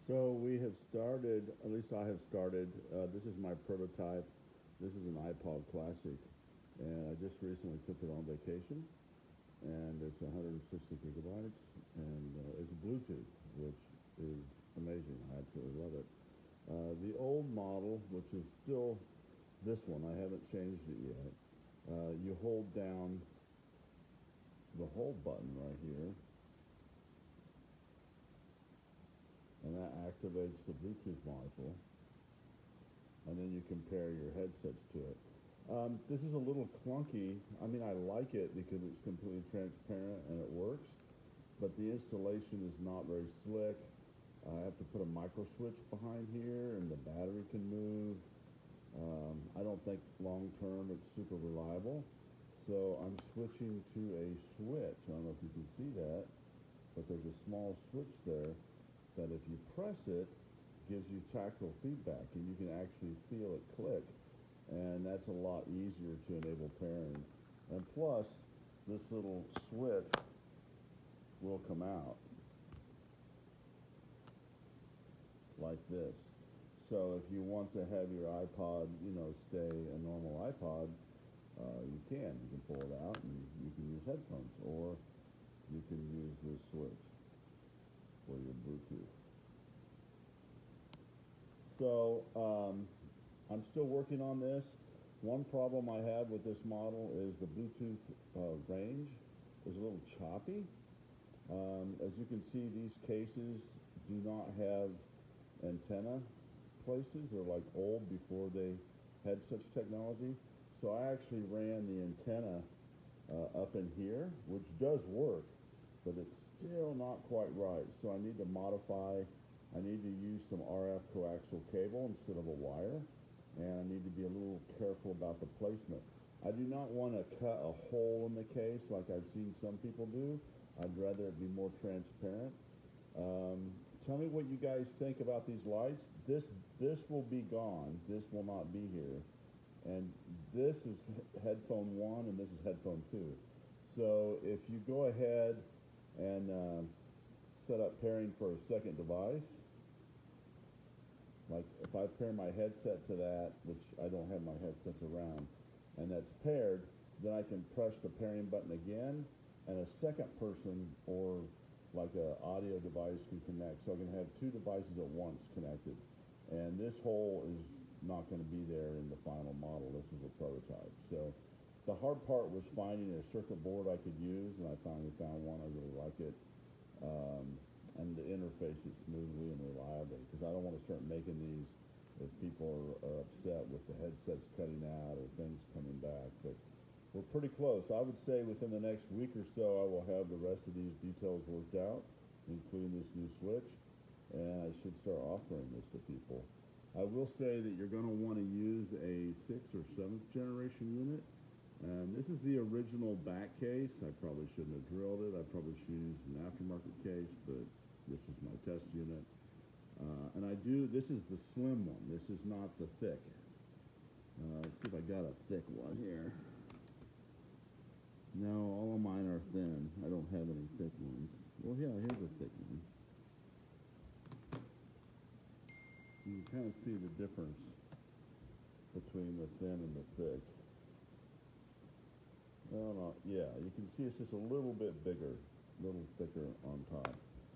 So we have started, at least I have started, this is my prototype. This is an Ipod Classic, and I just recently took it on vacation, and it's 160 gigabytes, and it's Bluetooth, which is amazing. I absolutely love it. The old model, which is still this one, I haven't changed it yet. You hold down the hold button right here, and that activates the Bluetooth module, and then you compare your headsets to it. This is a little clunky. I mean, I like it because it's completely transparent and it works, but the installation is not very slick. I have to put a micro switch behind here, and the battery can move. I don't think long term it's super reliable, so I'm switching to a switch. I don't know if you can see that, but there's a small switch there that if you press it, gives you tactile feedback, and you can actually feel it click, and that's a lot easier to enable pairing. And plus, this little switch will come out like this. So if you want to have your iPod, stay a normal iPod, you can. You can pull it out and you can use headphones, or you can use this switch for your Bluetooth. So I'm still working on this. One problem I have with this model is the Bluetooth range is a little choppy. As you can see, these cases do not have antenna places. They're like old before they had such technology. So I actually ran the antenna up in here, which does work, but it's still not quite right. So I need to modify. I need to use some RF coaxial cable instead of a wire, and I need to be a little careful about the placement. I do not want to cut a hole in the case like I've seen some people do. I'd rather it be more transparent. Tell me what you guys think about these lights. This will be gone. This will not be here. And this is headphone 1 and this is headphone 2. So if you go ahead and set up pairing for a second device, like if I pair my headset to that, which I don't have my headsets around, and that's paired, then I can press the pairing button again, and a second person or like an audio device can connect. So I can have two devices at once connected. And this hole is not going to be there in the final model. This is a prototype. So the hard part was finding a circuit board I could use, and I finally found one. I really like it. And the interface is smoothly and reliably, because I don't want to start making these if people are upset with the headsets cutting out or things coming back. But we're pretty close. I would say within the next week or so, I will have the rest of these details worked out, including this new switch, and I should start offering this to people. I will say that you're going to want to use a 6th or 7th generation unit. And this is the original back case. I probably shouldn't have drilled it. I probably should use an aftermarket case, but this is my test unit. This is the slim one. This is not the thick. Let's see if I got a thick one here. No, all of mine are thin. I don't have any thick ones. Well, yeah, here's a thick one. You can kind of see the difference between the thin and the thick. No, yeah, you can see it's just a little bit bigger, a little thicker on top.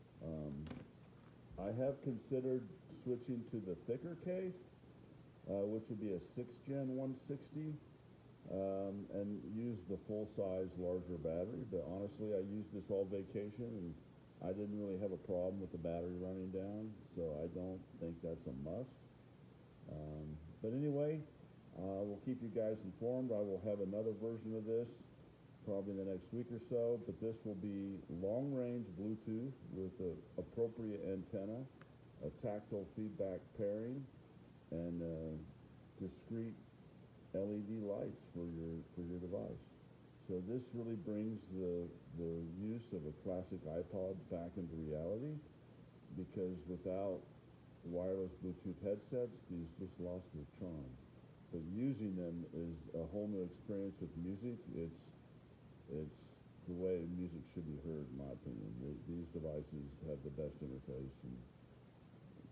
I have considered switching to the thicker case, which would be a 6th Gen 160. And use the full-size larger battery, but honestly I used this all vacation and I didn't really have a problem with the battery running down, so I don't think that's a must. But anyway, we'll keep you guys informed. I will have another version of this probably in the next week or so, but this will be long-range Bluetooth with an appropriate antenna, a tactile feedback pairing, and discrete LED lights for your device. So this really brings the use of a classic iPod back into reality, because without wireless Bluetooth headsets, these just lost their charm. But using them is a whole new experience with music. It's the way music should be heard, in my opinion. These devices have the best interface, and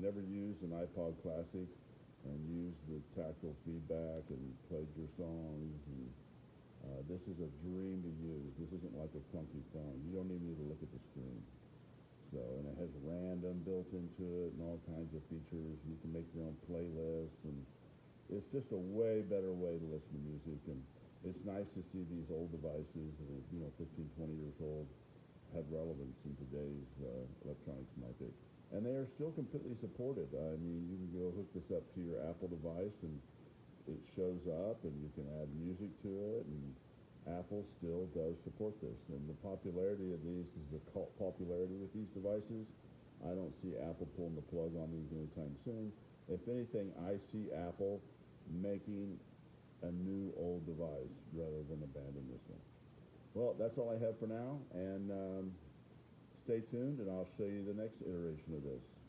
never used an Ipod Classic and used the tactile feedback and played your songs, and this is a dream to use. This isn't like a clunky phone. You don't even need to look at the screen. So, and it has random built into it and all kinds of features. You can make your own playlists, and it's just a way better way to listen to music. And it's nice to see these old devices that are, 15, 20 years old have relevance in today's electronics market. And they are still completely supported. I mean, you can go hook this up to your Apple device, and it shows up, and you can add music to it, and Apple still does support this. And the popularity of these is a cult popularity with these devices. I don't see Apple pulling the plug on these anytime soon. If anything, I see Apple making a new old device rather than abandon this one. Well, that's all I have for now, and stay tuned, and I'll show you the next iteration of this.